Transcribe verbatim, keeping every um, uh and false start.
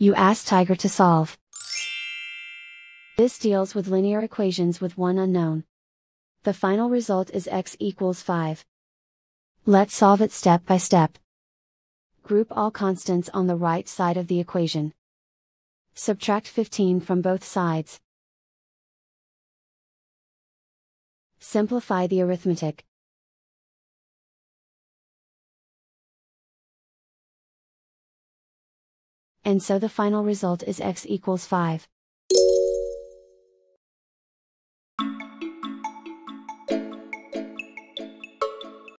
You ask Tiger to solve. This deals with linear equations with one unknown. The final result is x equals five. Let's solve it step by step. Group all constants on the right side of the equation. Subtract fifteen from both sides. Simplify the arithmetic. And so the final result is x equals five.